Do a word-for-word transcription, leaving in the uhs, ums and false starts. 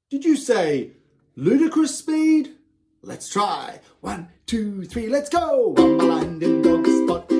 Did you say ludicrous speed? Let's try. One, two, three, let's go. Bala in the dog spot.